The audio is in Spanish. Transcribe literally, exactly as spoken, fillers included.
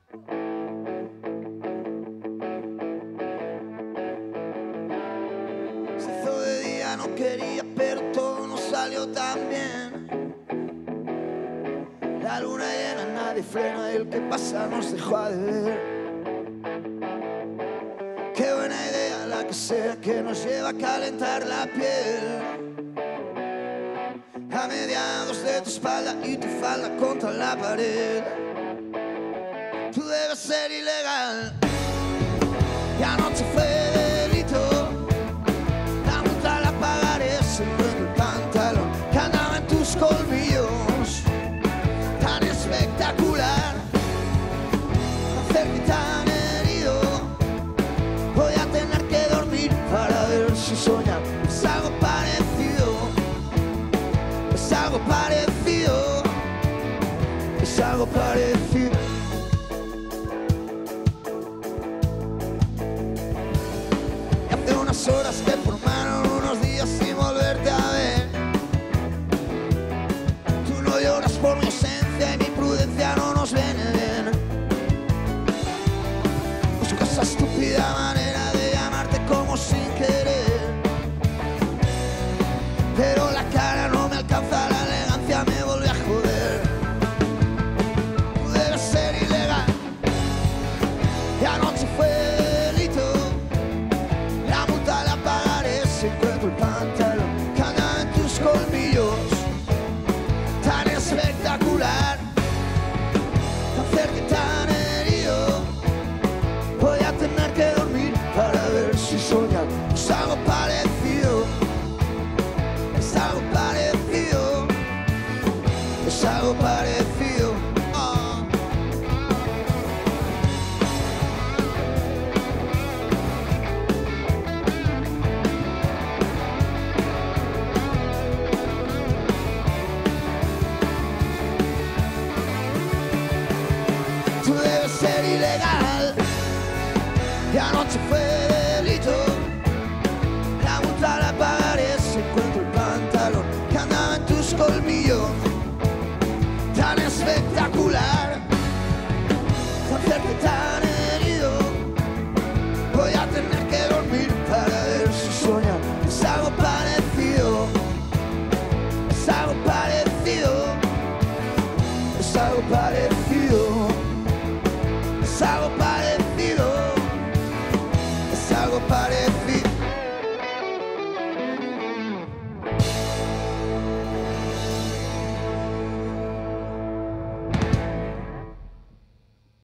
Se hizo de día, no quería, pero todo no salió tan bien. La luna llena, nadie frena, el que pasa nos dejó de ver. Qué buena idea la que sea, que nos lleva a calentar la piel. A mediados de tu espalda y tu falda contra la pared. Tú debes ser ilegal. Y anoche fue